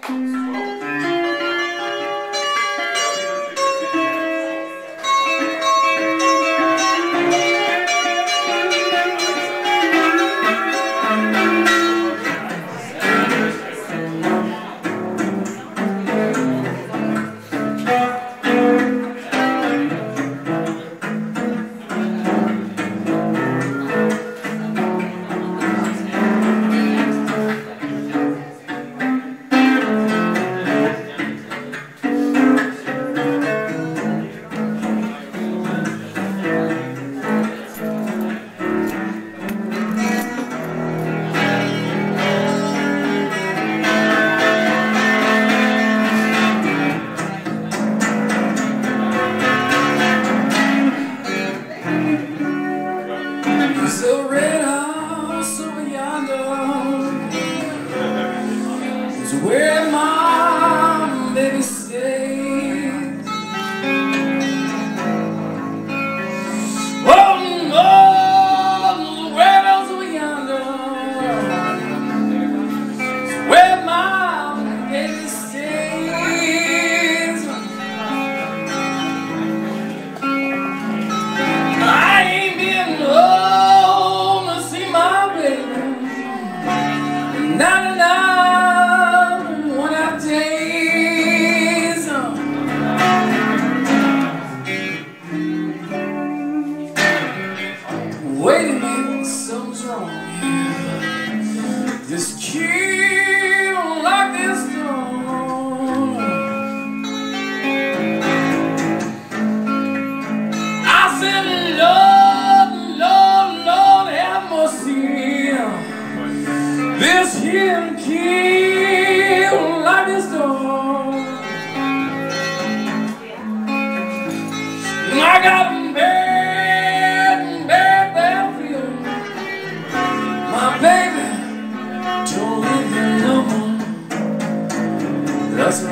Where my baby stays. Oh no, where else we yonder? Where my baby stays. I ain't been home to see my baby. Nah, nah, nah. Wait a minute, something's wrong here. This kid don't like this door. I said, Lord, Lord, Lord, have mercy. This here kid don't like this door. I got him bad. Baby, don't leave me no more. That's